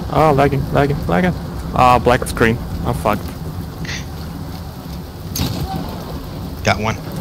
Oh, lagging. Ah, black screen. I'm fucked. Got one.